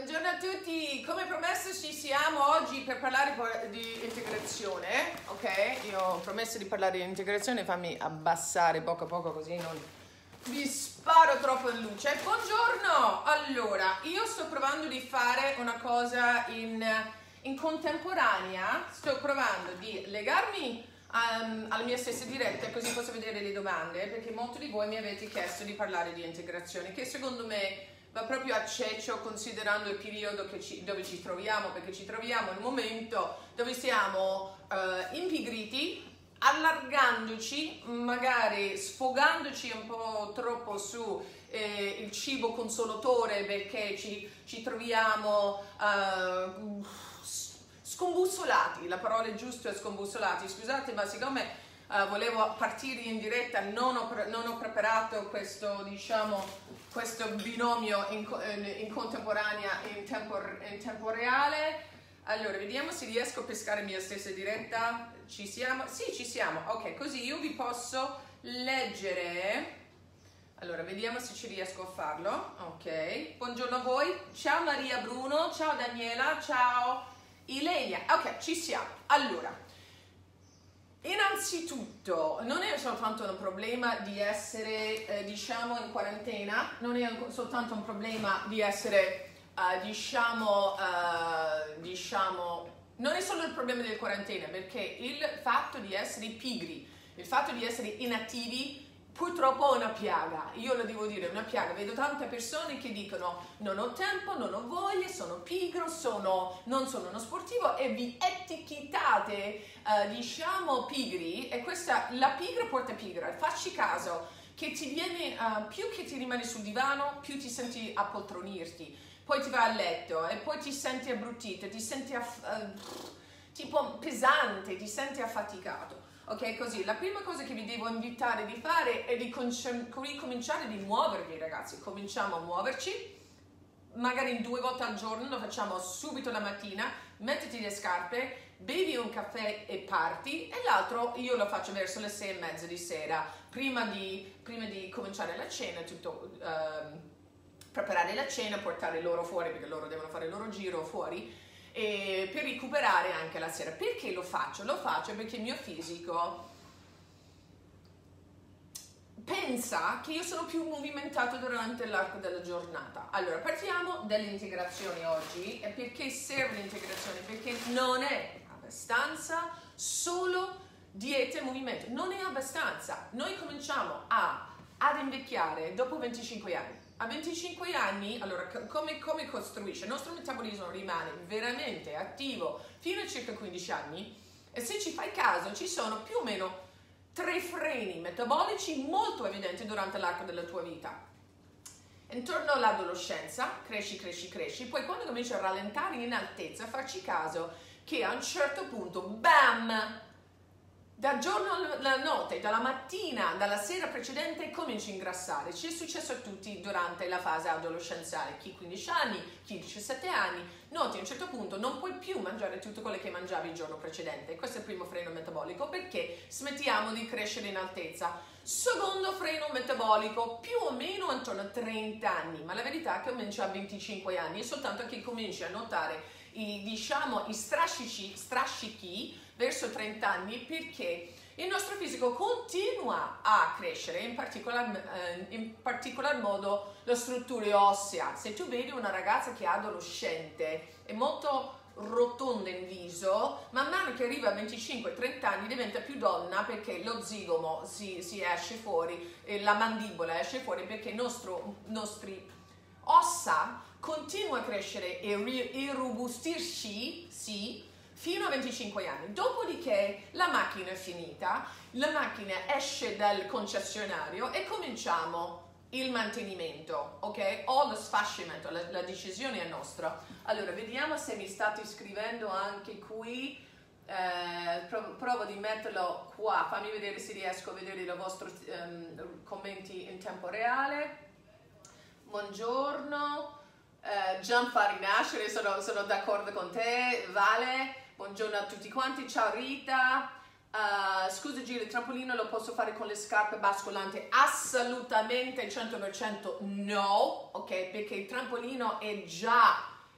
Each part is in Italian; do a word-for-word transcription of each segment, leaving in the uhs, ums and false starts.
Buongiorno a tutti, come promesso ci siamo oggi per parlare di integrazione, ok? Io ho promesso di parlare di integrazione, fammi abbassare poco a poco così non vi sparo troppo in luce. Buongiorno! Allora, io sto provando di fare una cosa in, in contemporanea, sto provando di legarmi um, alla mia stessa diretta così posso vedere le domande, perché molti di voi mi avete chiesto di parlare di integrazione, che secondo me va proprio a ceccio considerando il periodo che ci, dove ci troviamo, perché ci troviamo in un momento dove siamo uh, impigriti, allargandoci, magari sfogandoci un po' troppo su eh, il cibo consolatore, perché ci, ci troviamo uh, scombussolati, la parola giusta è scombussolati, scusate, ma siccome uh, volevo partire in diretta non ho, non ho preparato questo, diciamo, questo binomio in, in contemporanea, in tempo, in tempo reale. Allora, vediamo se riesco a pescare mia stessa diretta. Ci siamo? Sì, ci siamo. Ok, così io vi posso leggere. Allora, vediamo se ci riesco a farlo. Ok, buongiorno a voi. Ciao Maria Bruno, ciao Daniela, ciao Ilenia. Ok, ci siamo. Allora, innanzitutto, non è soltanto un problema di essere, eh, diciamo, in quarantena, non è soltanto un problema di essere, uh, diciamo, uh, diciamo, non è solo il problema del quarantena, perché il fatto di essere pigri, il fatto di essere inattivi, purtroppo è una piaga, io lo devo dire, è una piaga. Vedo tante persone che dicono non ho tempo, non ho voglia, sono pigro, sono, non sono uno sportivo e vi etichettate, eh, diciamo, pigri, e questa, la pigra porta pigra. Facci caso che ti viene, uh, più che ti rimani sul divano, più ti senti a poltronirti, poi ti vai a letto e poi ti senti abbrutito, ti senti aff- uh, tipo pesante, ti senti affaticato. Ok, così la prima cosa che vi devo invitare di fare è di ricominciare di muovervi, ragazzi. Cominciamo a muoverci, magari due volte al giorno, lo facciamo subito la mattina, mettiti le scarpe, bevi un caffè e parti, e l'altro io lo faccio verso le sei e mezza di sera, prima di, prima di cominciare la cena, tutto, uh, preparare la cena, portare loro fuori, perché loro devono fare il loro giro fuori, e per recuperare anche la sera. Perché lo faccio? Lo faccio perché il mio fisico pensa che io sono più movimentato durante l'arco della giornata. Allora, partiamo dall'integrazione oggi. E perché serve l'integrazione? Perché non è abbastanza solo dieta e movimento, non è abbastanza. Noi cominciamo a, ad invecchiare dopo venticinque anni. A venticinque anni, allora, come, come costruisce? Il nostro metabolismo rimane veramente attivo fino a circa quindici anni, e se ci fai caso ci sono più o meno tre freni metabolici molto evidenti durante l'arco della tua vita. Intorno all'adolescenza, cresci, cresci, cresci, poi quando cominci a rallentare in altezza, farci caso che a un certo punto, bam! Dal giorno alla notte, dalla mattina, dalla sera precedente cominci a ingrassare. Ci è successo a tutti durante la fase adolescenziale, chi quindici anni, chi diciassette anni, noti a un certo punto non puoi più mangiare tutto quello che mangiavi il giorno precedente. Questo è il primo freno metabolico, perché smettiamo di crescere in altezza. Secondo freno metabolico, più o meno intorno a trenta anni, ma la verità è che comincia a venticinque anni, è soltanto che cominci a notare i, diciamo, i strascichi, strascichi verso trenta anni, perché il nostro fisico continua a crescere, in particolar, eh, in particolar modo le strutture ossea. Se tu vedi una ragazza che è adolescente, è molto rotonda in viso, man mano che arriva a venticinque trenta anni diventa più donna, perché lo zigomo si, si esce fuori, e la mandibola esce fuori, perché i nostri ossa continua a crescere e irrobustirsi, sì, fino a venticinque anni. Dopodiché la macchina è finita, la macchina esce dal concessionario e cominciamo il mantenimento, ok? O lo sfasciamento, la, la decisione è nostra. Allora, vediamo se mi state scrivendo anche qui. Eh, provo, provo di metterlo qua, fammi vedere se riesco a vedere i vostri um, commenti in tempo reale. Buongiorno, eh, Gianfari Nascere, sono, sono d'accordo con te. Vale, buongiorno a tutti quanti, ciao Rita. Uh, scusa Giro, il trampolino lo posso fare con le scarpe bascolanti? Assolutamente cento per cento no, ok? Perché il trampolino è già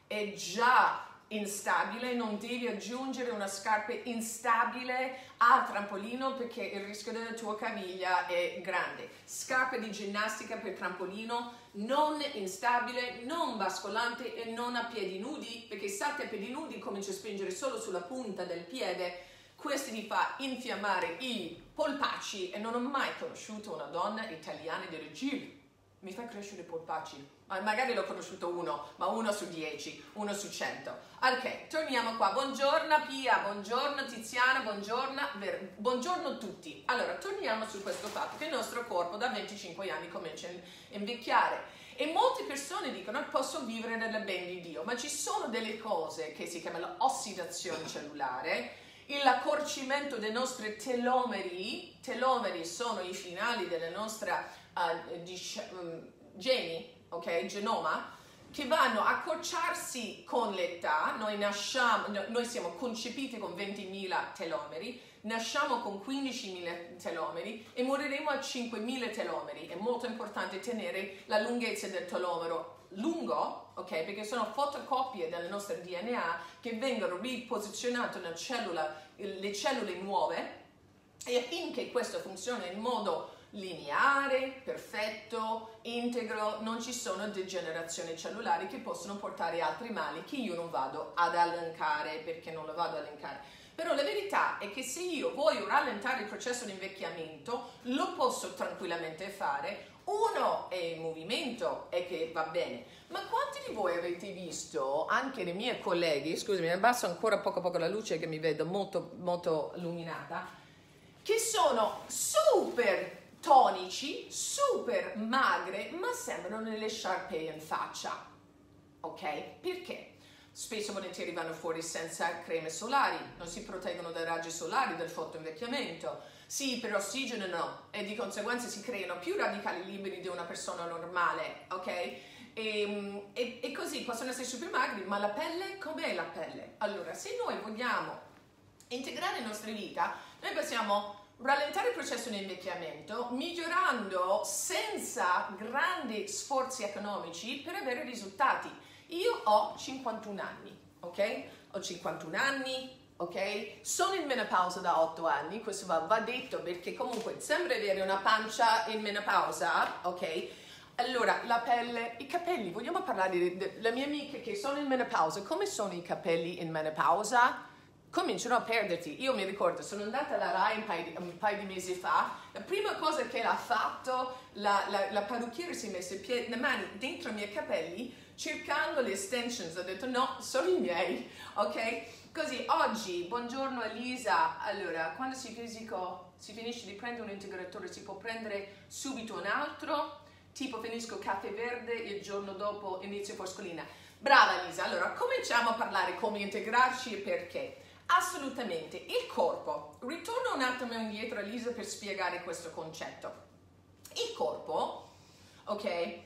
è già instabile, non devi aggiungere una scarpa instabile al trampolino perché il rischio della tua caviglia è grande. Scarpe di ginnastica per trampolino non instabile, non bascolante e non a piedi nudi, perché salti a piedi nudi, cominci a spingere solo sulla punta del piede, questo ti fa infiammare i polpacci e non ho mai conosciuto una donna italiana di dire mi fa crescere i polpacci. Ma magari l'ho conosciuto uno, ma uno su dieci, uno su cento. Ok, torniamo qua. Buongiorno Pia, buongiorno Tiziana, buongiorno, buongiorno a tutti. Allora, torniamo su questo fatto che il nostro corpo da venticinque anni comincia a invecchiare. E molte persone dicono posso vivere nel ben di Dio, ma ci sono delle cose che si chiamano ossidazione cellulare, l'accorcimento dei nostri telomeri. Telomeri sono i finali della nostra uh, um, geni, ok, genoma, che vanno a accorciarsi con l'età. Noi nasciamo, noi siamo concepiti con ventimila telomeri, nasciamo con quindicimila telomeri e moriremo a cinquemila telomeri. È molto importante tenere la lunghezza del telomero lungo, ok, perché sono fotocopie del nostro D N A che vengono riposizionate nella cellula, le cellule nuove, e affinché questo funzioni in modo lineare, perfetto, integro, non ci sono degenerazioni cellulari che possono portare altri mali che io non vado ad elencare perché non lo vado ad elencare. Però la verità è che se io voglio rallentare il processo di invecchiamento, lo posso tranquillamente fare. Uno è il movimento e che va bene, ma quanti di voi avete visto, anche dei miei colleghi, scusami, abbasso ancora poco poco la luce che mi vedo molto, molto illuminata, che sono super tonici, super magre, ma sembrano delle sciarpee in faccia, ok? Perché? Spesso e volentieri vanno fuori senza creme solari, non si proteggono dai raggi solari, dal fotoinvecchiamento, si iperossigenano e di conseguenza si creano più radicali liberi di una persona normale, ok? E, e, e così possono essere super magri, ma la pelle, com'è la pelle? Allora, se noi vogliamo integrare la nostra vita, noi possiamo rallentare il processo di invecchiamento migliorando senza grandi sforzi economici per avere risultati. Io ho cinquantuno anni, ok? Ho cinquantuno anni, ok? Sono in menopausa da otto anni, questo va, va detto perché comunque sembra avere una pancia in menopausa, ok? Allora, la pelle, i capelli, vogliamo parlare delle mie amiche che sono in menopausa, come sono i capelli in menopausa? Cominciano a perderti. Io mi ricordo, sono andata alla Rai un paio di, un paio di mesi fa, la prima cosa che l'ha fatto, la, la, la parrucchiere si è messa pie- le mani dentro i miei capelli cercando le extensions, ho detto no, sono i miei, ok? Così, oggi, buongiorno Elisa, allora, quando si, fisico, si finisce di prendere un integratore, si può prendere subito un altro, tipo finisco caffè verde e il giorno dopo inizio foscolina. Brava Elisa, allora, cominciamo a parlare come integrarci e perché. Assolutamente, il corpo, ritorno un attimo indietro Elisa per spiegare questo concetto. Il corpo, ok,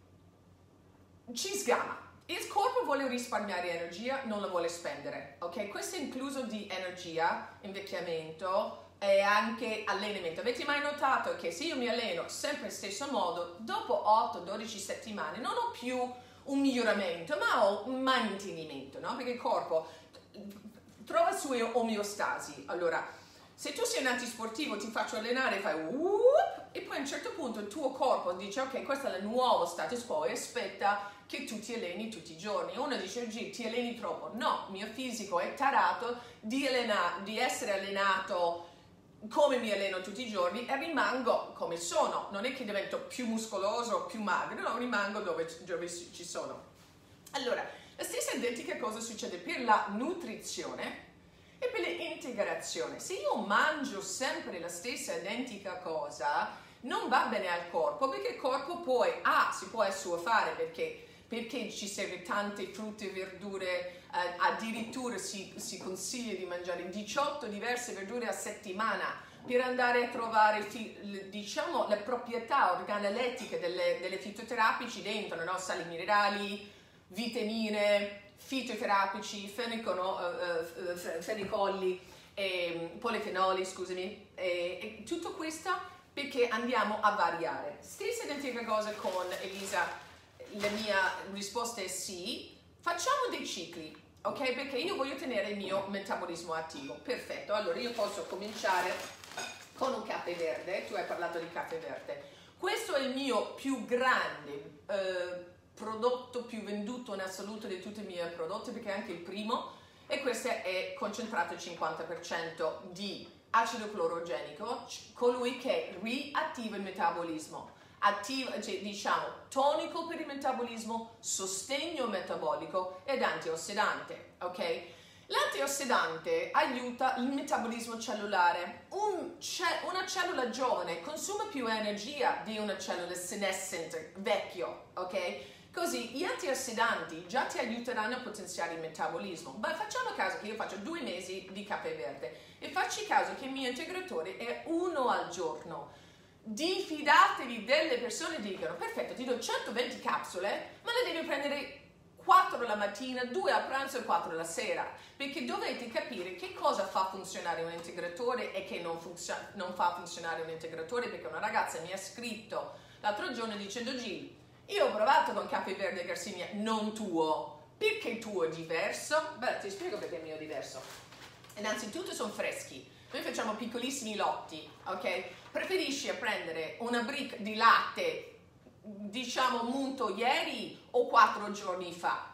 ci sgama. Il corpo vuole risparmiare energia, non la vuole spendere, ok? Questo è incluso di energia, invecchiamento e anche allenamento. Avete mai notato che se io mi alleno sempre allo stesso modo, dopo otto dodici settimane non ho più un miglioramento, ma ho un mantenimento, no? Perché il corpo trova la sua omeostasi. Allora, se tu sei un antisportivo, ti faccio allenare, fai whoop, e poi a un certo punto il tuo corpo dice ok, questo è il nuovo status quo e aspetta che tu ti alleni tutti i giorni. Uno dice G, ti alleni troppo. No, il mio fisico è tarato di, allena- di essere allenato come mi alleno tutti i giorni e rimango come sono. Non è che divento più muscoloso o più magro, no, rimango dove, dove ci sono. Allora, la stessa identica cosa succede per la nutrizione e per l'integrazione. Se io mangio sempre la stessa identica cosa, non va bene al corpo, perché il corpo poi, ah, si può assuefare perché, perché ci serve tante frutte e verdure, eh, addirittura si, si consiglia di mangiare diciotto diverse verdure a settimana per andare a trovare, diciamo, le proprietà organolettiche delle, delle fitoterapici dentro, no? Sali minerali, vitamine, fitoterapici, fenicono, uh, uh, fenicolli, e, polifenoli, scusami, e, e tutto questo perché andiamo a variare. Stessa identica cosa con Elisa, la mia risposta è sì, Facciamo dei cicli, ok? Perché io voglio tenere il mio metabolismo attivo. Perfetto, allora io posso cominciare con un caffè verde. Tu hai parlato di caffè verde. Questo è il mio più grande eh, prodotto, più venduto in assoluto di tutti i miei prodotti, perché è anche il primo, e questo è concentrato al cinquanta per cento di acido clorogenico, colui che riattiva il metabolismo. Attiva, cioè, diciamo, tonico per il metabolismo, sostegno metabolico ed antiossidante, ok? L'antiossidante aiuta il metabolismo cellulare. Un ce- una cellula giovane consuma più energia di una cellula senescente vecchio, ok? Così gli antiossidanti già ti aiuteranno a potenziare il metabolismo. Ma facciamo caso che io faccio due mesi di caffè verde e facci caso che il mio integratore è uno al giorno. Diffidatevi delle persone che dicono: perfetto, ti do centoventi capsule, ma le devi prendere quattro la mattina, due a pranzo e quattro la sera, perché dovete capire che cosa fa funzionare un integratore e che non, funziona, non fa funzionare un integratore, perché una ragazza mi ha scritto l'altro giorno dicendo: G, io ho provato con caffè verde Garcinia, non tuo, perché il tuo è diverso? Beh, ti spiego perché il mio è diverso. Innanzitutto sono freschi, noi facciamo piccolissimi lotti, ok? Preferisci prendere una brick di latte, diciamo munto ieri o quattro giorni fa,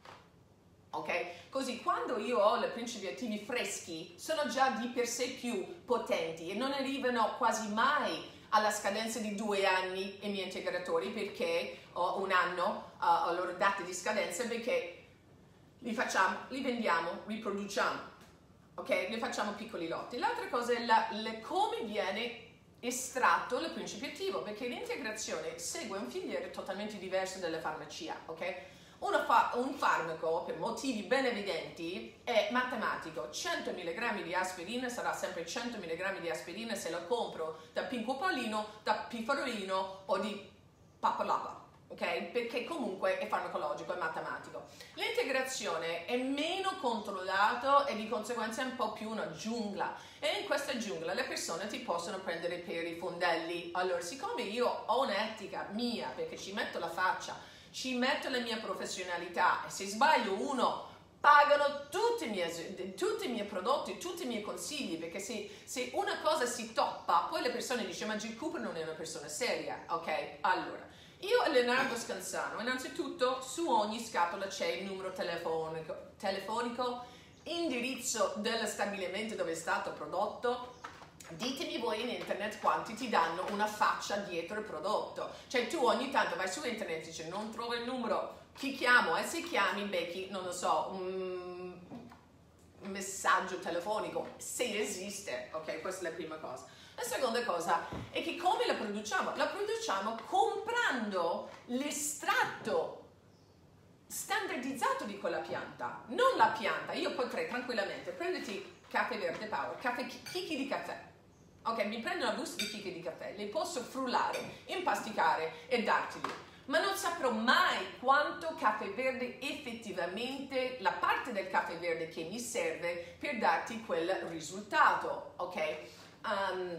ok? Così quando io ho i principi attivi freschi sono già di per sé più potenti e non arrivano quasi mai alla scadenza di due anni i miei integratori, perché ho un anno uh, a loro date di scadenza, perché li facciamo, li vendiamo, riproduciamo, ok? Li facciamo piccoli lotti. L'altra cosa è la, le, come viene estratto il principio attivo, perché l'integrazione segue un filiere totalmente diverso dalla farmacia, ok? Uno fa, un farmaco, per motivi ben evidenti, è matematico. cento milligrammi di aspirina sarà sempre cento milligrammi di aspirina se lo compro da Pinco Paolino, da Pifarolino o di Papalapa, ok? Perché comunque è farmacologico, è matematico. L'integrazione è meno controllato e di conseguenza è un po' più una giungla, e in questa giungla le persone ti possono prendere per i fondelli. Allora, siccome io ho un'etica mia, perché ci metto la faccia, ci metto la mia professionalità, e se sbaglio uno pagano tutti i miei, tutti i miei prodotti, tutti i miei consigli, perché se, se una cosa si toppa, poi le persone dicono: ma G. Cooper non è una persona seria, ok? Allora, io e Leonardo Scansano, innanzitutto su ogni scatola c'è il numero telefonico, telefonico, indirizzo dello stabilimento dove è stato prodotto. Ditemi voi in internet quanti ti danno una faccia dietro il prodotto. Cioè tu ogni tanto vai su internet e dici: non trovo il numero, chi chiamo? E se chiami becchi, non lo so, un messaggio telefonico, se esiste, ok? Questa è la prima cosa. La seconda cosa è che come la produciamo? La produciamo comprando l'estratto standardizzato di quella pianta, non la pianta. Io potrei tranquillamente prenderti caffè verde Power, caffè, chicchi di caffè, ok? Mi prendo una busta di chicchi di caffè, li posso frullare, impasticare e darteli, ma non saprò mai quanto caffè verde effettivamente, la parte del caffè verde che mi serve per darti quel risultato, ok? Um,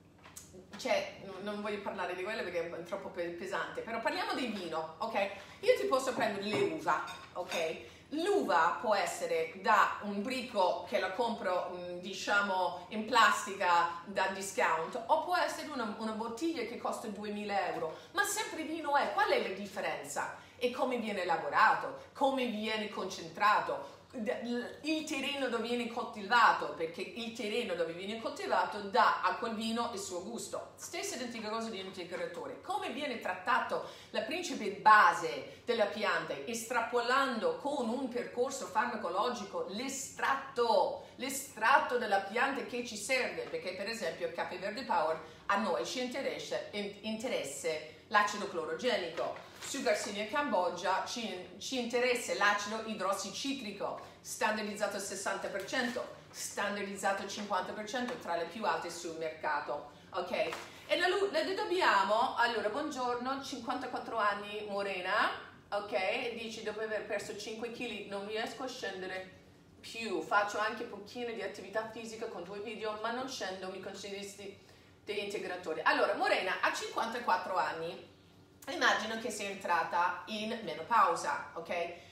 cioè, non voglio parlare di quello perché è troppo pesante, però parliamo di vino, ok? Io ti posso prendere le uva, ok? L'uva può essere da un bricco che la compro, diciamo, in plastica da discount, o può essere una, una bottiglia che costa duemila euro, ma sempre vino è. Qual è la differenza? E come viene lavorato, come viene concentrato, il terreno dove viene coltivato, perché il terreno dove viene coltivato dà a quel vino il suo gusto. Stessa identica cosa di un integratore. Come viene trattato la principe base della pianta, estrapolando con un percorso farmacologico l'estratto, l'estratto della pianta che ci serve, perché per esempio il caffè verde Power a noi ci interessa, interessa l'acido clorogenico. Su Garcinia Cambogia ci, ci interessa l'acido idrossicitrico, standardizzato al sessanta per cento, standardizzato al cinquanta per cento, tra le più alte sul mercato, ok? E la, la dobbiamo, allora, buongiorno, cinquantaquattro anni, Morena, ok? E dici: dopo aver perso cinque chili non riesco a scendere più, faccio anche pochino di attività fisica con due video, ma non scendo, mi consideri degli integratori. Allora, Morena ha cinquantaquattro anni. Immagino che sei entrata in menopausa, ok?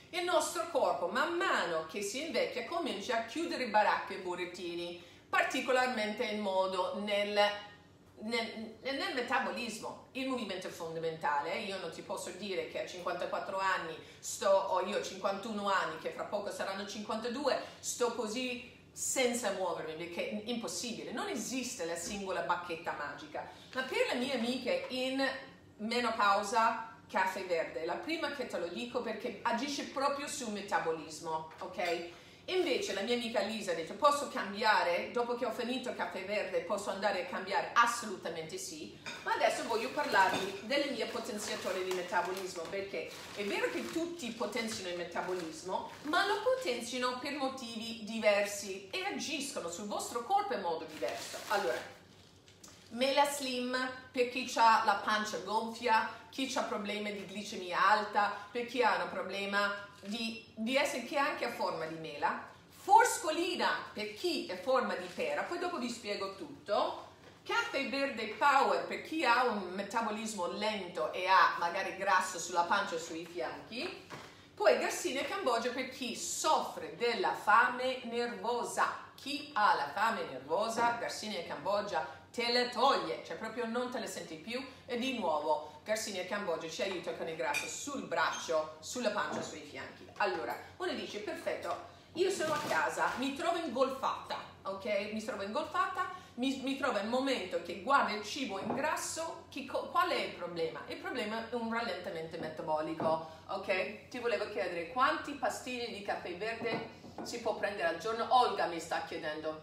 il nostro corpo man mano che si invecchia comincia a chiudere baracche e burattini, particolarmente in modo nel, nel, nel metabolismo. Il movimento è fondamentale. Io non ti posso dire che a cinquantaquattro anni sto, o io ho cinquantuno anni, che fra poco saranno cinquantadue, sto così senza muovermi, perché è impossibile, non esiste la singola bacchetta magica. Ma per le mie amiche in menopausa, caffè verde, la prima che te lo dico perché agisce proprio sul metabolismo, ok? Invece la mia amica Lisa ha detto: posso cambiare? Dopo che ho finito il caffè verde posso andare a cambiare? Assolutamente sì, ma adesso voglio parlarvi delle mie potenziatori di metabolismo, perché è vero che tutti potenziano il metabolismo, ma lo potenziano per motivi diversi e agiscono sul vostro corpo in modo diverso. Allora, Mela Slim per chi ha la pancia gonfia, chi ha problemi di glicemia alta, per chi ha un problema di, di essere che anche a forma di mela, Forskolina per chi è forma di pera, poi dopo vi spiego tutto, caffè verde power per chi ha un metabolismo lento e ha magari grasso sulla pancia o sui fianchi, poi Garcinia Cambogia per chi soffre della fame nervosa. Chi ha la fame nervosa, Garcinia Cambogia te le toglie, cioè proprio non te le senti più. E di nuovo Garcinia Cambogia ci aiuta con il grasso sul braccio, sulla pancia, sui fianchi. Allora, uno dice: perfetto, io sono a casa, mi trovo ingolfata, ok? Mi trovo ingolfata, mi, mi trovo in un momento che guarda il cibo in grasso, chi, qual è il problema? Il problema è un rallentamento metabolico, ok? Ti volevo chiedere quanti pastini di caffè verde si può prendere al giorno? Olga mi sta chiedendo.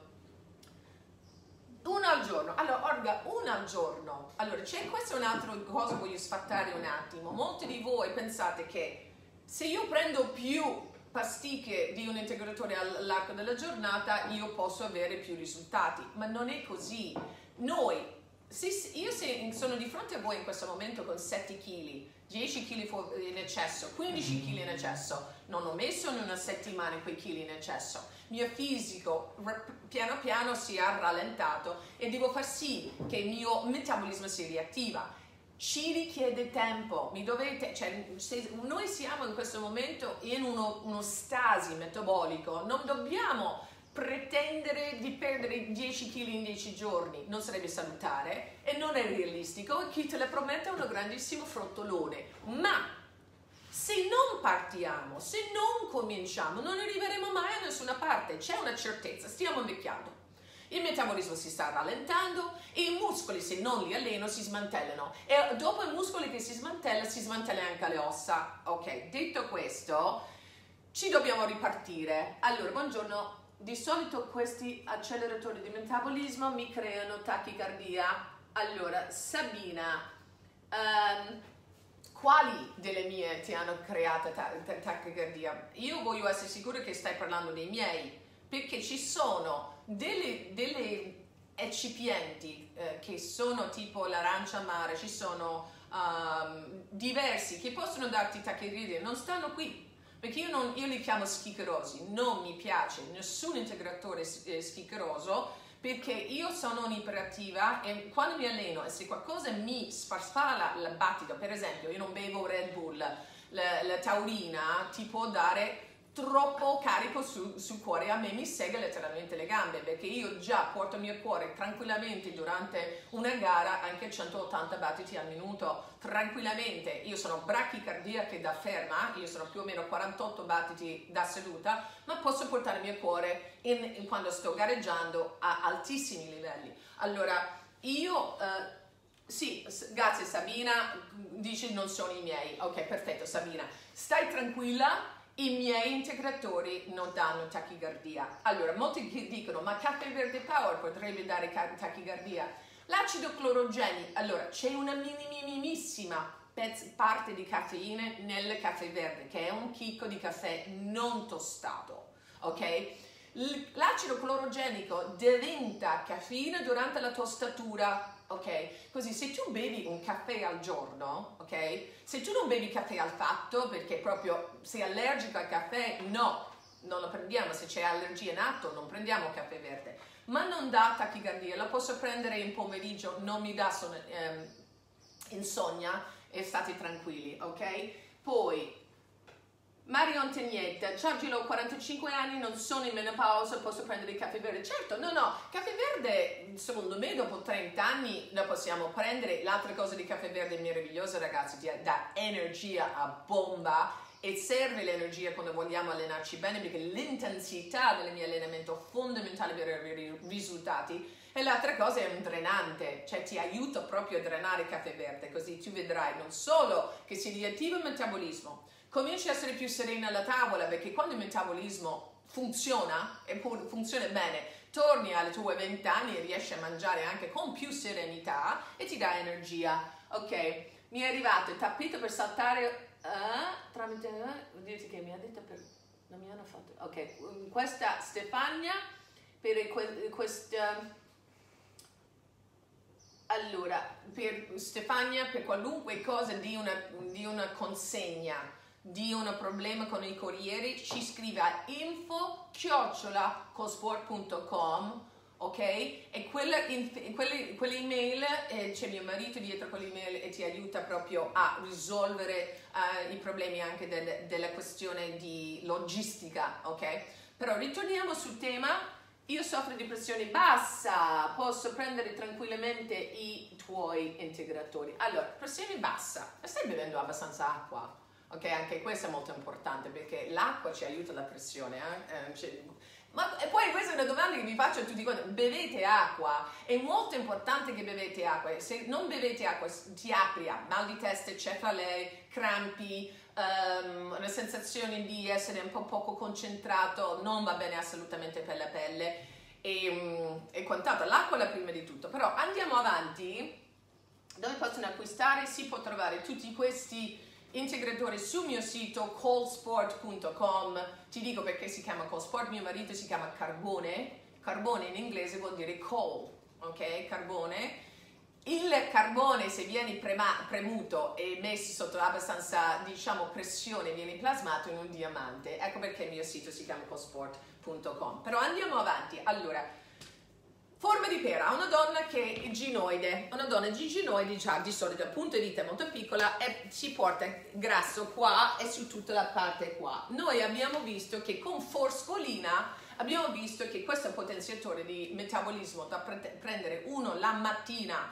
Uno al giorno. Allora, Olga, uno al giorno. Allora, c'è questa è un'altra cosa che voglio sfattare un attimo. Molti di voi pensate che se io prendo più pasticche di un integratore all'arco della giornata io posso avere più risultati, ma non è così. Noi, se, io se sono di fronte a voi in questo momento con sette chili, dieci chili in eccesso, quindici chili in eccesso, non ho messo in una settimana quei chili in eccesso, mio fisico piano piano si è rallentato e devo far sì che il mio metabolismo si riattiva. Ci richiede tempo, mi dovete, cioè, se noi siamo in questo momento in uno, uno stasi metabolico, non dobbiamo pretendere di perdere dieci chili in dieci giorni, non sarebbe salutare e non è realistico, e chi te le promette è un grandissimo frottolone. Ma se non partiamo, se non cominciamo, non arriveremo mai a nessuna parte. C'è una certezza, stiamo invecchiando. Il metabolismo si sta rallentando e i muscoli, se non li alleno, si smantellano. E dopo i muscoli che si smantellano, si smantellano anche le ossa. Ok, detto questo, ci dobbiamo ripartire. Allora, buongiorno. Di solito questi acceleratori di metabolismo mi creano tachicardia. Allora, Sabina, um, quali delle mie ti hanno creato tachicardia? Io voglio essere sicura che stai parlando dei miei, perché ci sono delle, delle eccipienti eh, che sono tipo l'arancia amara, ci sono um, diversi che possono darti tachicardia, non stanno qui, perché io, non, io li chiamo schiccherosi, non mi piace nessun integratore schiccheroso, perché io sono un'iperattiva e quando mi alleno e se qualcosa mi sfarfalla il battito, per esempio io non bevo Red Bull, la, la taurina ti può dare troppo carico sul, sul cuore, a me mi segue letteralmente le gambe, perché io già porto il mio cuore tranquillamente durante una gara anche a centottanta battiti al minuto, tranquillamente. Io sono brachicardiaca da ferma, io sono più o meno quarantotto battiti da seduta, ma posso portare il mio cuore in, in quando sto gareggiando a altissimi livelli. Allora io eh, sì, grazie Sabina, dici non sono i miei, ok, perfetto Sabina, stai tranquilla. I miei integratori non danno tachicardia. Allora, molti dicono, ma caffè verde power potrebbe dare tachicardia. L'acido clorogenico, allora, c'è una minimissima parte di caffeina nel caffè verde, che è un chicco di caffè non tostato, ok? L'acido clorogenico diventa caffeina durante la tostatura, ok? Così se tu bevi un caffè al giorno, ok? Se tu non bevi caffè al fatto perché proprio sei allergico al caffè, no, non lo prendiamo. Se c'è allergia in atto non prendiamo caffè verde, ma non dà tachicardia, lo posso prendere in pomeriggio, non mi dà son- ehm, insonnia e state tranquilli, ok? Poi Mario Antonietta, ciao Gilo, ho quarantacinque anni, non sono in menopausa, posso prendere il caffè verde? Certo, no, no, caffè verde, secondo me dopo trenta anni lo possiamo prendere. L'altra cosa di caffè verde meravigliosa, ragazzi, ti dà energia a bomba e serve l'energia quando vogliamo allenarci bene, perché l'intensità del mio allenamento è fondamentale per avere risultati. E l'altra cosa è un drenante, cioè ti aiuta proprio a drenare il caffè verde, così tu vedrai non solo che si riattiva il metabolismo, cominci a essere più serena alla tavola, perché quando il metabolismo funziona e funziona bene, torni alle tue venti anni e riesci a mangiare anche con più serenità e ti dà energia. Ok, mi è arrivato il tappeto per saltare uh, tramite uh, dirti che mi ha detto per non mi hanno fatto. Ok, questa Stefania per questa. Allora, per Stefania, per qualunque cosa di una, di una consegna, di un problema con i corrieri, ci scrive a info chiocciola cosport punto com, ok? E quella, in, quelle, quell'email, eh, c'è mio marito dietro quell'email e ti aiuta proprio a risolvere uh, i problemi anche del, della questione di logistica, ok? Però ritorniamo sul tema. Io soffro di pressione bassa, posso prendere tranquillamente i tuoi integratori. Allora, pressione bassa, stai bevendo abbastanza acqua? Ok, anche questo è molto importante perché l'acqua ci aiuta la pressione. Eh? Eh, ma e poi questa è una domanda che vi faccio a tutti quanti: bevete acqua? È molto importante che bevete acqua. Se non bevete acqua ti apri a mal di testa, cefalee, crampi, Um, una sensazione di essere un po' poco concentrato, non va bene assolutamente per la pelle e, um, e quant'altro. L'acqua è la prima di tutto. Però andiamo avanti. Dove possono acquistare? Si può trovare tutti questi integratori sul mio sito coldsport punto com. Ti dico perché si chiama Coldsport, mio marito si chiama Carbone. Carbone in inglese vuol dire coal, ok? Carbone. Il carbone, se viene prema, premuto e messo sotto abbastanza, diciamo, pressione, viene plasmato in un diamante. Ecco perché il mio sito si chiama coldsport punto com. Però andiamo avanti. Allora, forma di pera. Una donna che è ginoide. Una donna di ginoide, già di solito, a punto di vita molto piccola, e si porta grasso qua e su tutta la parte qua. Noi abbiamo visto che con forscolina abbiamo visto che questo è un potenziatore di metabolismo da pre prendere uno la mattina.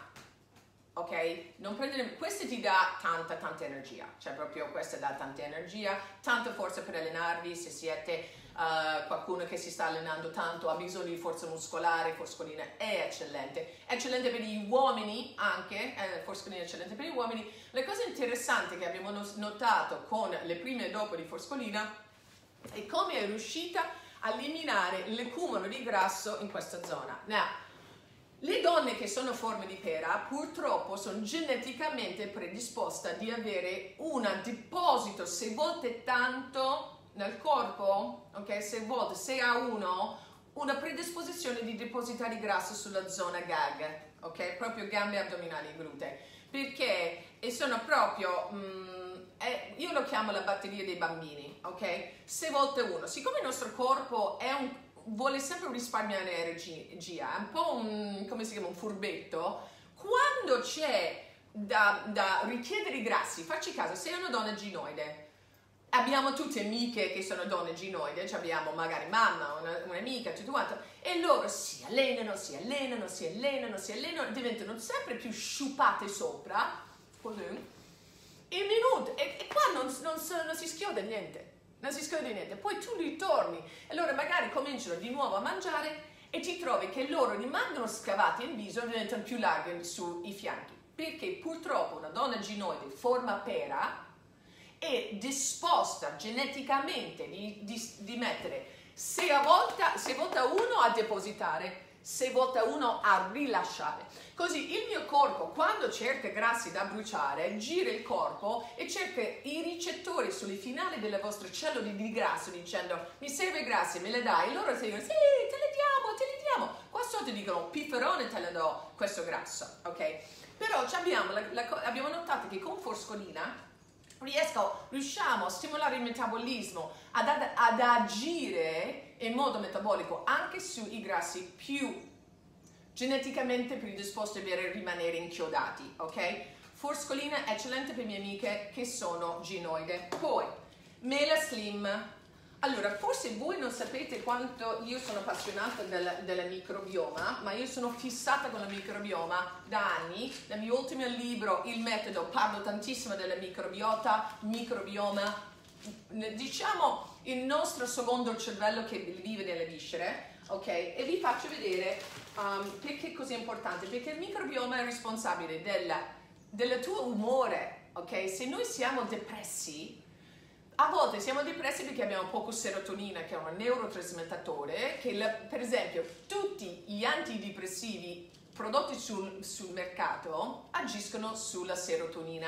Ok? Non prendere, questo ti dà tanta tanta energia, cioè proprio questo dà tanta energia, tanta forza per allenarvi. Se siete uh, qualcuno che si sta allenando tanto, ha bisogno di forza muscolare, forscolina è eccellente, eccellente per gli uomini anche, eh, forscolina è eccellente per gli uomini. La cosa interessante che abbiamo notato con le prime e dopo di forscolina è come è riuscita a eliminare l'accumulo di grasso in questa zona. Now, le donne che sono forme di pera purtroppo sono geneticamente predisposte di avere un deposito sei volte tanto nel corpo, ok? sei volte, sei a uno, una predisposizione di depositare grasso sulla zona gag, ok? Proprio gambe addominali e glutei, perché e sono proprio, mm, è, io lo chiamo la batteria dei bambini, ok? sei volte uno. Siccome il nostro corpo è un vuole sempre risparmiare energia, è un po' un, come si chiama, un furbetto. Quando c'è da, da richiedere i grassi, facci caso, sei una donna ginoide, abbiamo tutte amiche che sono donne ginoide, cioè abbiamo magari mamma, un'amica, tutto quanto, e loro si allenano, si allenano, si allenano, si allenano, diventano sempre più sciupate sopra, così, in minuto, e, e qua non, non, non si schioda niente. Non si scorda niente, poi tu ritorni e loro magari cominciano di nuovo a mangiare e ti trovi che loro rimangono scavati in viso e diventano più larghi sui fianchi, perché purtroppo una donna ginoide forma pera è disposta geneticamente di, di, di mettere sei volte uno a depositare, sei volte uno a rilasciare. Così il mio corpo, quando cerca grassi da bruciare, gira il corpo e cerca i ricettori sulle finali delle vostre cellule di grasso dicendo mi serve grassi, me le dai? E loro ti dicono sì, te le diamo, te le diamo. Qua sotto dicono pifferone, te le do questo grasso, ok? Però abbiamo, la, la, abbiamo notato che con forscolina riesco, riusciamo a stimolare il metabolismo, ad, ad, ad agire in modo metabolico anche sui grassi più geneticamente predisposti per rimanere inchiodati, ok? Forscolina è eccellente per mie amiche che sono ginoide. Poi, Mela Slim. Allora, forse voi non sapete quanto io sono appassionata del, del microbioma, ma io sono fissata con il microbioma da anni. Nel mio ultimo libro, Il Metodo, parlo tantissimo della microbiota, microbioma, diciamo il nostro secondo cervello che vive nelle viscere, ok? E vi faccio vedere um, perché è così importante, perché il microbioma è responsabile del, del tuo umore, ok? Se noi siamo depressi, a volte siamo depressi perché abbiamo poco serotonina, che è un neurotrasmettatore, che la, per esempio tutti gli antidepressivi prodotti sul, sul mercato agiscono sulla serotonina.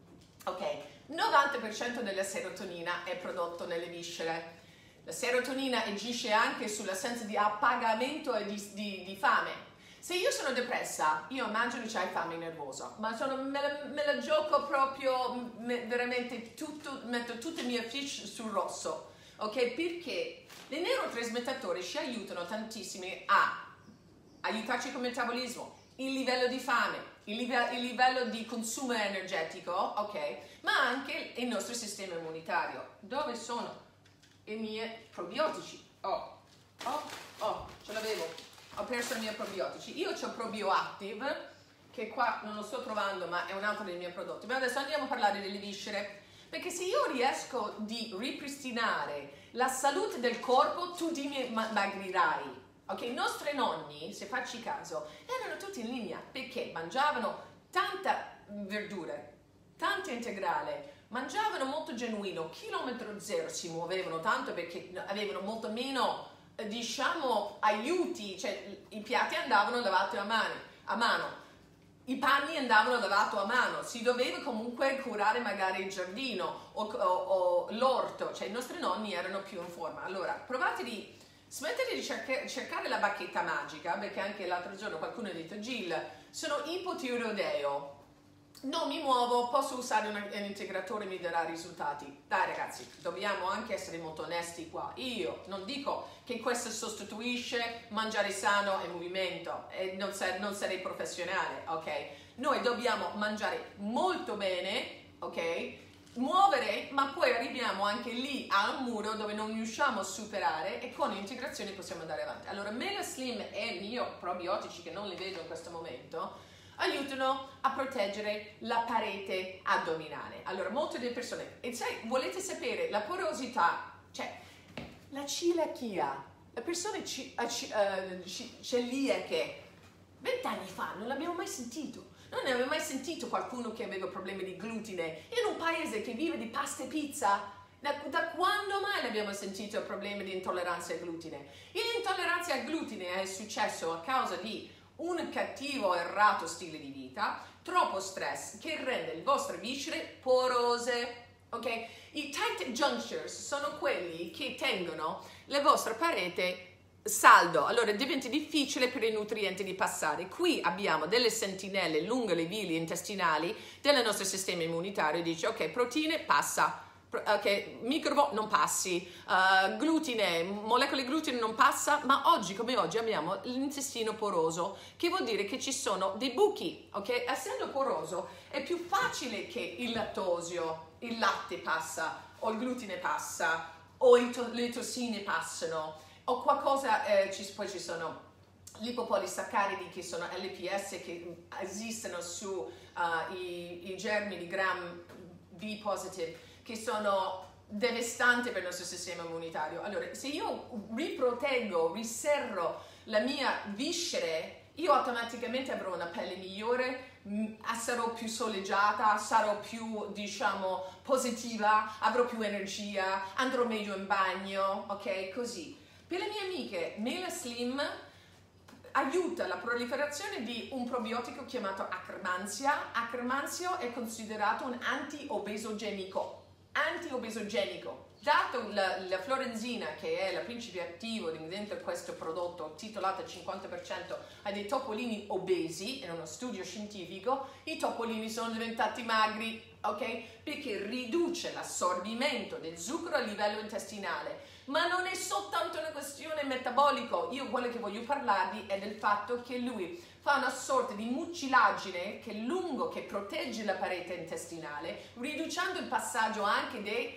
Ok, novanta per cento della serotonina è prodotto nelle viscere. La serotonina agisce anche sulla senso di appagamento e di, di, di fame. Se io sono depressa, io immagino che c'hai fame nervosa, ma sono, me, la, me la gioco proprio, me, veramente tutto, metto tutte le mie fiche sul rosso, ok? Perché i neurotrasmettatori ci aiutano tantissimo a aiutarci con il metabolismo, il livello di fame, il, live, il livello di consumo energetico, ok? Ma anche il nostro sistema immunitario. Dove sono i miei probiotici? Oh, oh, oh, ce l'avevo. Ho perso i miei probiotici. Io ho ProbioActive, che qua non lo sto trovando, ma è un altro dei miei prodotti. Ma adesso andiamo a parlare delle viscere, perché se io riesco di ripristinare la salute del corpo, tu dimagrirai. Ok, i nostri nonni, se facci caso, erano tutti in linea, perché mangiavano tanta verdure, tanta integrale, mangiavano molto genuino, chilometro zero, si muovevano tanto perché avevano molto meno, diciamo, aiuti, cioè i piatti andavano lavati a mano, a mano, i panni andavano lavati a mano, si doveva comunque curare magari il giardino o, o, o l'orto, cioè i nostri nonni erano più in forma. Allora, provate di smettere di cerca, cercare la bacchetta magica, perché anche l'altro giorno qualcuno ha detto: Jill, sono ipotiroideo, non mi muovo, posso usare un, un integratore, mi darà risultati. Dai ragazzi, dobbiamo anche essere molto onesti qua. Io non dico che questo sostituisce mangiare sano e movimento, e non, ser- non sarei professionale, ok? Noi dobbiamo mangiare molto bene, ok? Muovere, ma poi arriviamo anche lì a un muro dove non riusciamo a superare, e con l'integrazione possiamo andare avanti. Allora, Mela Slim e i miei probiotici, che non li vedo in questo momento, aiutano a proteggere la parete addominale. Allora, molte delle persone, e sai, volete sapere la porosità, cioè la celiachia, le persone ci, uh, celiache, vent'anni fa non l'abbiamo mai sentito. Non ne avevo mai sentito qualcuno che aveva problemi di glutine in un paese che vive di pasta e pizza. Da, da quando mai abbiamo sentito problemi di intolleranza al glutine? L'intolleranza al glutine è successo a causa di un cattivo errato stile di vita, troppo stress che rende le vostre viscere porose, ok? I tight junctures sono quelli che tengono la vostra parete saldo, allora diventa difficile per i nutrienti di passare. Qui abbiamo delle sentinelle lungo le vie intestinali del nostro sistema immunitario, dice ok, proteine passa, ok, microbo non passi, uh, glutine, molecole di glutine non passa, ma oggi come oggi abbiamo l'intestino poroso, che vuol dire che ci sono dei buchi, ok? Essendo poroso è più facile che il lattosio, il latte passa, o il glutine passa, o i to- le tossine passano, o qualcosa, eh, ci, poi ci sono lipopolisaccaridi che sono L P S che esistono su uh, i, i germi di gram B positive, che sono devastanti per il nostro sistema immunitario. Allora, se io riproteggo, riserro la mia viscere, io automaticamente avrò una pelle migliore, mh, sarò più soleggiata, sarò più, diciamo, positiva, avrò più energia, andrò meglio in bagno, ok? Così. Per le mie amiche, Mela Slim aiuta la proliferazione di un probiotico chiamato Akkermansia. Akkermansia è considerato un anti-obesogenico. Anti-obesogenico. Dato la, la florenzina, che è il principio attivo dentro questo prodotto, titolato al cinquanta per cento a dei topolini obesi, in uno studio scientifico, i topolini sono diventati magri, ok? Perché riduce l'assorbimento del zucchero a livello intestinale. Ma non è soltanto una questione metabolica. Io quello che voglio parlarvi è del fatto che lui fa una sorta di mucilagine che è lungo, che protegge la parete intestinale, riducendo il passaggio anche dei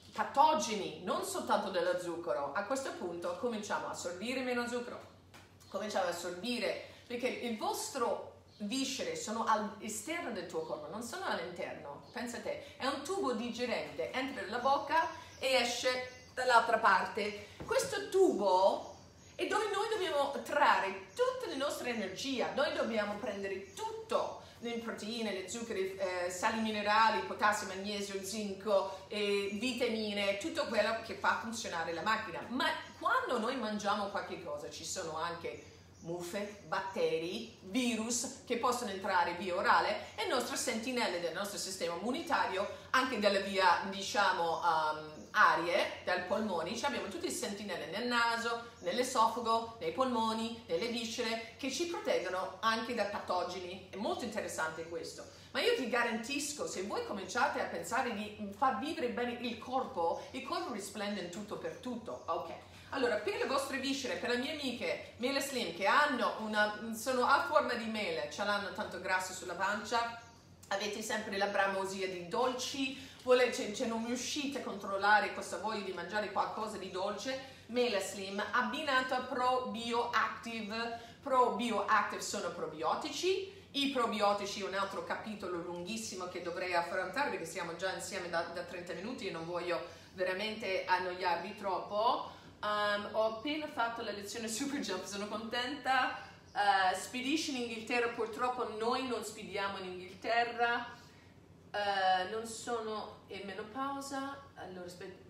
patogeni, non soltanto dello zucchero. A questo punto cominciamo a assorbire meno zucchero, cominciamo a assorbire, perché il vostro viscere sono all'esterno del tuo corpo, non sono all'interno. Pensa a te, è un tubo digerente, entra nella bocca e esce dall'altra parte. Questo tubo è dove noi dobbiamo trarre tutta la nostra energia, noi dobbiamo prendere tutto, le proteine, le zuccheri, eh, sali minerali, potassio, magnesio, zinco, eh, vitamine, tutto quello che fa funzionare la macchina. Ma quando noi mangiamo qualche cosa ci sono anche muffe, batteri, virus che possono entrare via orale e il nostro sentinelle del nostro sistema immunitario, anche dalla via, diciamo, um, arie, dai polmoni, abbiamo tutti i sentinelle nel naso, nell'esofago, nei polmoni, nelle viscere, che ci proteggono anche da patogeni. È molto interessante questo. Ma io ti garantisco, se voi cominciate a pensare di far vivere bene il corpo, il corpo risplende in tutto per tutto. Ok. Allora, per le vostre viscere, per le mie amiche Mele Slim che hanno una, sono a forma di mele, ce l'hanno tanto grasso sulla pancia, avete sempre la bramosia di dolci, volete, cioè non riuscite a controllare questa voglia di mangiare qualcosa di dolce, Mele Slim abbinato a Probioactive. Probioactive sono probiotici. I probiotici è un altro capitolo lunghissimo che dovrei affrontare perché siamo già insieme da, da trenta minuti e non voglio veramente annoiarvi troppo. Um, ho appena fatto la lezione Super Jump, sono contenta. Uh, spedisci in Inghilterra, purtroppo noi non spediamo in Inghilterra. Uh, non sono in menopausa. Allora, aspetta,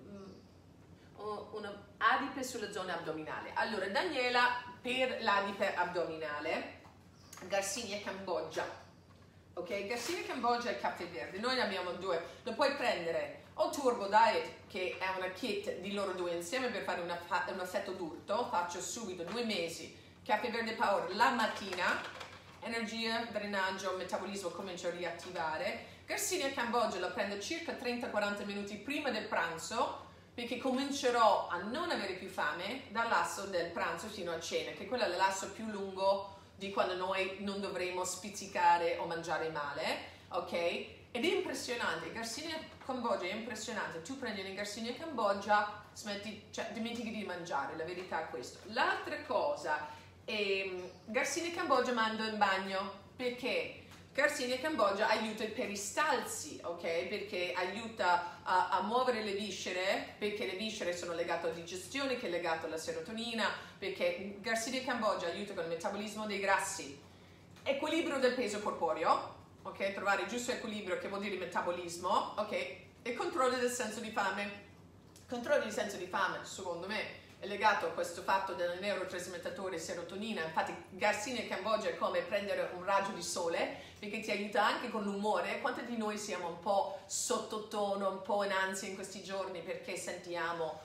um, una adipe sulla zona addominale. Allora, Daniela, per l'adipe addominale, Garcinia Cambogia, ok? Garcinia Cambogia e caffè verde, noi ne abbiamo due, lo puoi prendere o Turbo Diet, che è una kit di loro due insieme per fare una, un effetto d'urto, faccio subito due mesi, caffè verde power la mattina, energia, drenaggio, metabolismo comincia a riattivare. Garcinia Cambogia lo prendo circa trenta quaranta minuti prima del pranzo, perché comincerò a non avere più fame dal lasso del pranzo fino a cena, che quello è il lasso più lungo di quando noi non dovremo spizzicare o mangiare male, ok? Ed è impressionante, Garcinia Cambogia è impressionante, tu prendi una Garcinia Cambogia, smetti, cioè dimentichi di mangiare, la verità è questo. L'altra cosa è Garcinia Cambogia mando in bagno, perché Garcinia Cambogia aiuta i peristalsi, ok? Perché aiuta a, a muovere le viscere, perché le viscere sono legate alla digestione, che è legato alla serotonina, perché Garcinia Cambogia aiuta con il metabolismo dei grassi, equilibrio del peso corporeo, ok? Trovare il giusto equilibrio, che vuol dire metabolismo, ok? E controllo del senso di fame. Controllo del senso di fame, secondo me, è legato a questo fatto del neurotrasmettatore serotonina. Infatti Garcinia Cambogia è come prendere un raggio di sole, perché ti aiuta anche con l'umore. Quanti di noi siamo un po' sottotono, un po' in ansia in questi giorni perché sentiamo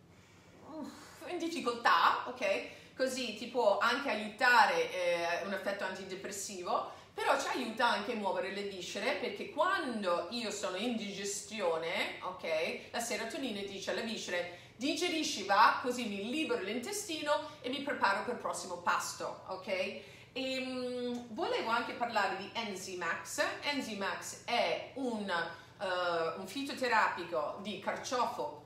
in difficoltà, ok? Così ti può anche aiutare eh, un effetto antidepressivo, però ci aiuta anche a muovere le viscere, perché quando io sono in digestione, ok, la serotonina dice alle viscere digerisci, va, così mi libero l'intestino e mi preparo per il prossimo pasto, ok? E, um, volevo anche parlare di Enzymax. Enzymax è un, uh, un fitoterapico di carciofo,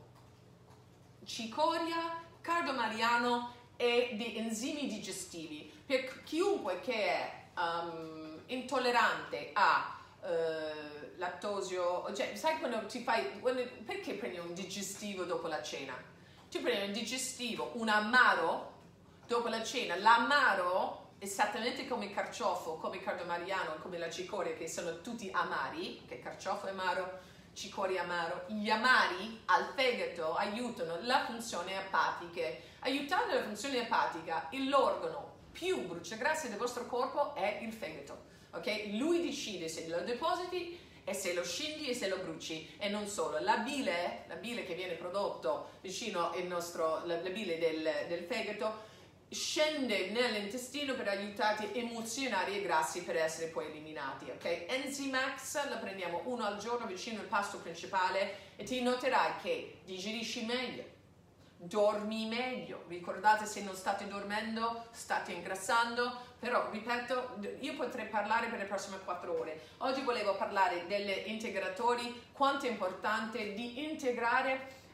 cicoria, cardomariano e di enzimi digestivi. Per chiunque che è um, intollerante a Uh, lattosio, cioè sai quando ti fai, quando, perché prendi un digestivo dopo la cena? Tu prendi un digestivo, un amaro dopo la cena. L'amaro, esattamente come il carciofo, come il cardomariano, come la cicoria, che sono tutti amari, che carciofo è amaro, cicoria è amaro. Gli amari al fegato aiutano la funzione epatica. Aiutando la funzione epatica, l'organo più bruciagrassi del vostro corpo è il fegato. Okay? Lui decide se lo depositi e se lo scendi e se lo bruci, e non solo. La bile, la bile che viene prodotto vicino al nostro, la, la bile del, del fegato scende nell'intestino per aiutarti a emulsionare i grassi per essere poi eliminati, ok? Enzymax la prendiamo uno al giorno vicino al pasto principale e ti noterai che digerisci meglio, dormi meglio. Ricordate, se non state dormendo state ingrassando. Però ripeto, io potrei parlare per le prossime quattro ore. Oggi volevo parlare degli integratori, quanto è importante di integrare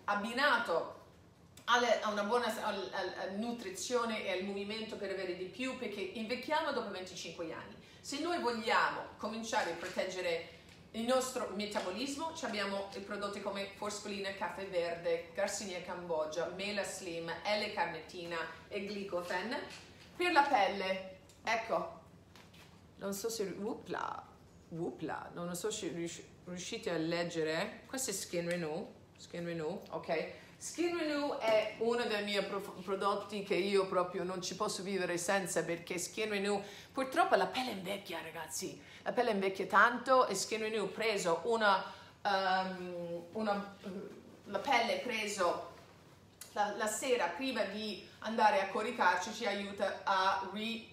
abbinato alle, a una buona al, al, al nutrizione e al movimento per avere di più, perché invecchiamo dopo venticinque anni. Se noi vogliamo cominciare a proteggere il nostro metabolismo, abbiamo i prodotti come Forskolina Caffè Verde, Garcinia Cambogia, Mela Slim, L-carnitina e Glicofen. Per la pelle, ecco, non so se, whoopla, whoopla, non so se riuscite a leggere, questo è Skin Renew, Skin Renew, ok? Skin Renew è uno dei miei prodotti che io proprio non ci posso vivere senza, perché Skin Renew, purtroppo la pelle invecchia, ragazzi, la pelle invecchia tanto, e Skin Renew preso una, um, una la pelle preso la, la sera prima di andare a coricarci ci aiuta a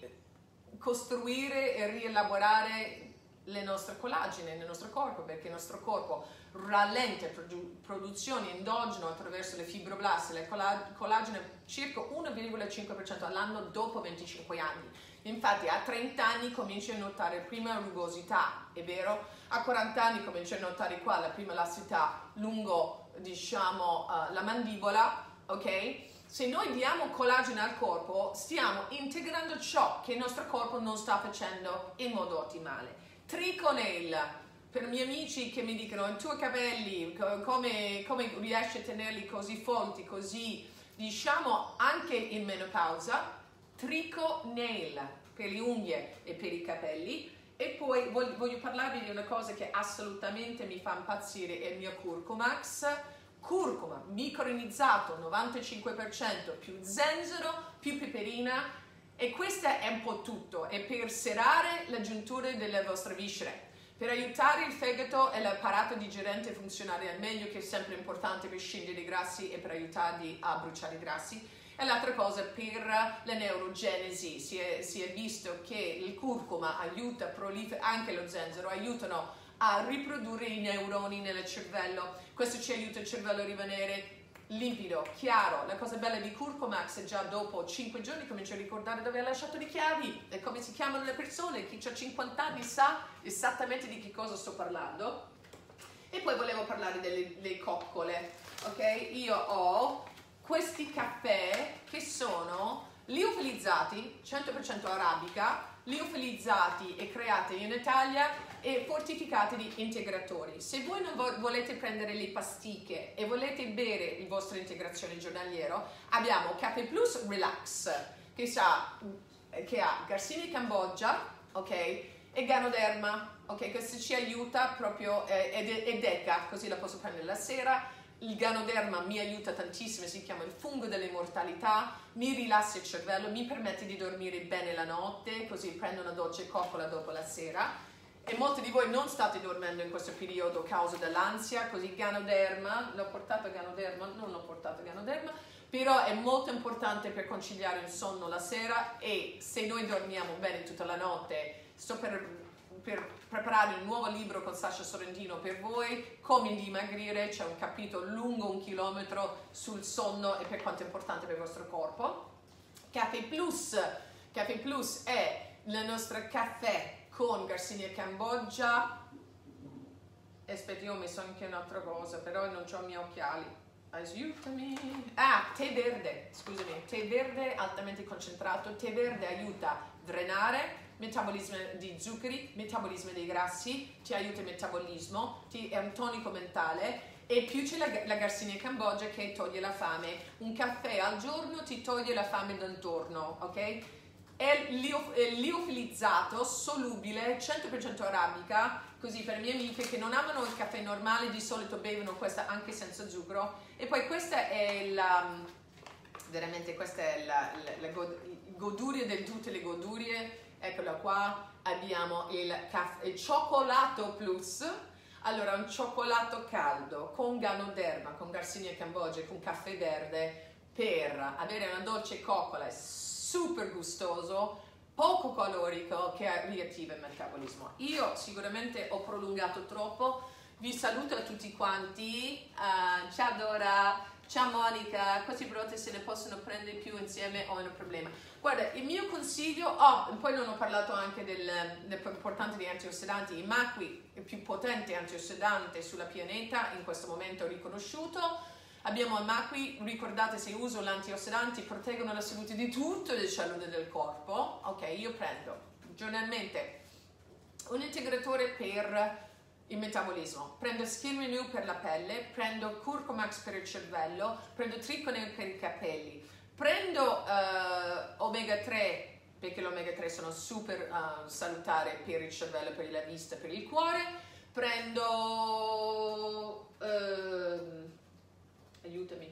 ricostruire e rielaborare le nostre collagene nel nostro corpo, perché il nostro corpo rallenta la produ- produzione endogeno attraverso le fibroblasti, le colla- collagene circa uno virgola cinque per cento all'anno dopo venticinque anni. Infatti a trenta anni cominci a notare prima rugosità, è vero? A quaranta anni cominci a notare qua la prima lassità lungo, diciamo, uh, la mandibola, ok? Se noi diamo collagene al corpo, stiamo integrando ciò che il nostro corpo non sta facendo in modo ottimale. Triconail, per i miei amici che mi dicono i tuoi capelli, come, come riesci a tenerli così folti, così, diciamo, anche in menopausa, Triconail per le unghie e per i capelli. E poi voglio, voglio parlarvi di una cosa che assolutamente mi fa impazzire, è il mio Curcumax. Curcuma micronizzato novantacinque per cento, più zenzero, più peperina, e questo è un po' tutto, è per serrare le giunture delle vostre viscere, per aiutare il fegato e l'apparato digerente a funzionare al meglio, che è sempre importante per scindere i grassi e per aiutarli a bruciare i grassi. E l'altra cosa per la neurogenesi, si è, si è visto che il curcuma aiuta, prolifer- anche lo zenzero, aiutano a riprodurre i neuroni nel cervello. Questo ci aiuta il cervello a rimanere limpido, chiaro. La cosa bella di Curcumax è già dopo cinque giorni comincia a ricordare dove ha lasciato le chiavi e come si chiamano le persone. Chi ha cinquanta anni sa esattamente di che cosa sto parlando. E poi volevo parlare delle, delle coccole, ok? Io ho questi caffè che sono liofilizzati, cento per cento arabica, liofilizzati e creati in Italia e fortificati di integratori. Se voi non vo- volete prendere le pasticche e volete bere la vostra integrazione giornaliero, abbiamo Caffè Plus Relax, che, sa, che ha Garcinia Cambogia, ok? E Ganoderma, ok? Questo ci aiuta proprio, eh, ed è deca, così la posso prendere la sera. Il Ganoderma mi aiuta tantissimo, si chiama il fungo dell'immortalità, mi rilassa il cervello, mi permette di dormire bene la notte, così prendo una dolce coccola dopo la sera. E molti di voi non state dormendo in questo periodo a causa dell'ansia, così Ganoderma, l'ho portato Ganoderma, non l'ho portato Ganoderma, però è molto importante per conciliare il sonno la sera, e se noi dormiamo bene tutta la notte, sto per... per preparare un nuovo libro con Sasha Sorrentino per voi, come dimagrire, c'è un capitolo lungo un chilometro sul sonno e per quanto è importante per il vostro corpo. Caffè Plus, Caffè Plus è il nostro caffè con Garcinia Cambogia. Aspetta, io ho messo anche un'altra cosa, però non ho i miei occhiali. Aiutami. Ah, tè verde, scusami, tè verde altamente concentrato. Tè verde aiuta a drenare metabolismo di zuccheri, metabolismo dei grassi, ti aiuta il metabolismo, ti, è un tonico mentale, e più c'è la, la Garcinia Cambogia che toglie la fame. Un caffè al giorno ti toglie la fame del giorno, ok? È, lio, è liofilizzato, solubile, cento per cento arabica, così per le mie amiche che non amano il caffè normale di solito bevono questa anche senza zucchero. E poi questa è la, veramente questa è la, la, la god, goduria di tutte le godurie. Eccola qua, abbiamo il, caff- il cioccolato plus. Allora, un cioccolato caldo con Ganoderma, con Garcinia Cambogia, con caffè verde, per avere una dolce coccola super gustoso, poco calorico, che riattiva il metabolismo. Io sicuramente ho prolungato troppo. Vi saluto a tutti quanti. Uh, ciao Dora, ciao Monica. Questi prodotti se ne possono prendere più insieme o non è un problema. Guarda, il mio consiglio, oh, poi non ho parlato anche del, dell'importanza di antiossidanti. Il Macqui è il più potente antiossidante sulla pianeta, in questo momento riconosciuto. Abbiamo il Macqui, ricordate se uso l'antiossidanti proteggono la salute di tutte le cellule del corpo. Ok, io prendo giornalmente un integratore per il metabolismo, prendo Skin Renew per la pelle, prendo Curcumax per il cervello, prendo Trichone per i capelli, prendo uh, omega tre perché l'omega tre sono super uh, salutare per il cervello, per la vista, per il cuore, prendo uh, aiutami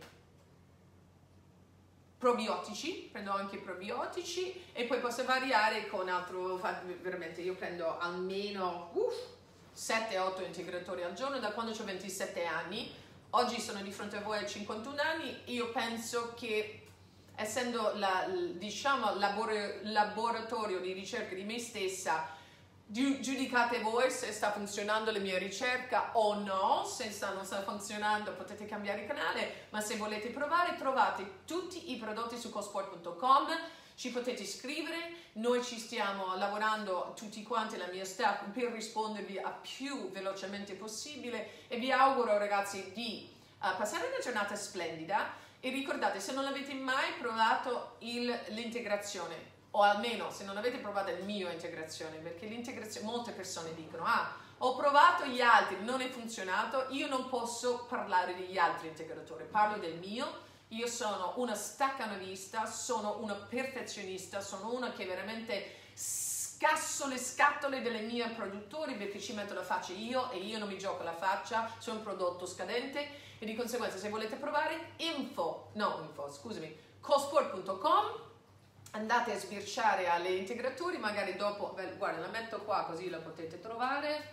probiotici, prendo anche probiotici e poi posso variare con altro, veramente io prendo almeno uff, sette otto integratori al giorno da quando ho ventisette anni. Oggi sono di fronte a voi a cinquantuno anni. Io penso che essendo la, diciamo labor- laboratorio di ricerca di me stessa, giudicate voi se sta funzionando la mia ricerca o no. Se sta, non sta funzionando potete cambiare canale, ma se volete provare trovate tutti i prodotti su cosport punto com, ci potete scrivere, noi ci stiamo lavorando tutti quanti, la mia staff, per rispondervi a più velocemente possibile e vi auguro ragazzi di uh, passare una giornata splendida e ricordate, se non avete mai provato l'integrazione o almeno se non avete provato il mio integrazione, perché l'integrazione, molte persone dicono ah, ho provato gli altri, non è funzionato, io non posso parlare degli altri integratori, parlo del mio. Io sono una staccanovista, sono una perfezionista, sono una che veramente scasso le scatole delle mie produttori perché ci metto la faccia io e io non mi gioco la faccia su un prodotto scadente e di conseguenza se volete provare info, no info, scusami, cosport punto com, andate a sbirciare alle integratori, magari dopo, beh, guarda la metto qua così la potete trovare,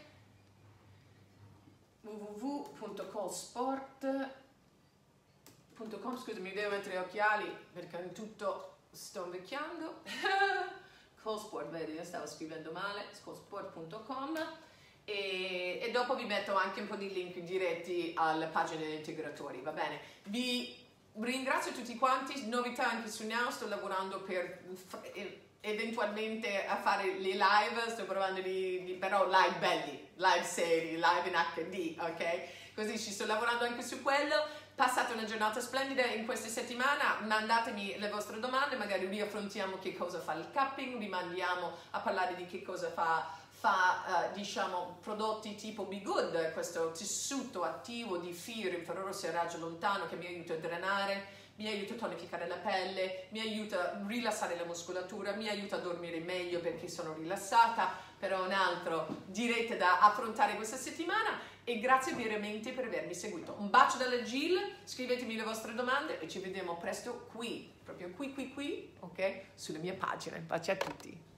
w w w punto cosport punto com, scusami, devo mettere gli occhiali perché in tutto sto invecchiando. Cosport, vedi, io stavo scrivendo male, cosport punto com e, e dopo vi metto anche un po' di link diretti alla pagina degli integratori, va bene? Vi ringrazio tutti quanti, novità anche su Now, sto lavorando per eventualmente a fare le live, sto provando di, di però live belli, live seri, live in acca di, ok? Così ci sto lavorando anche su quello. Passate una giornata splendida in questa settimana, mandatemi le vostre domande, magari riaffrontiamo che cosa fa il cupping, rimandiamo a parlare di che cosa fa, fa uh, diciamo, prodotti tipo Be Good, questo tessuto attivo di filo infrarosso a raggio lontano che mi aiuta a drenare, mi aiuta a tonificare la pelle, mi aiuta a rilassare la muscolatura, mi aiuta a dormire meglio perché sono rilassata, però un altro direte da affrontare questa settimana e grazie veramente per avermi seguito. Un bacio dalla Jill, scrivetemi le vostre domande e ci vediamo presto qui, proprio qui qui qui, ok? Sulle mie pagine. Baci a tutti.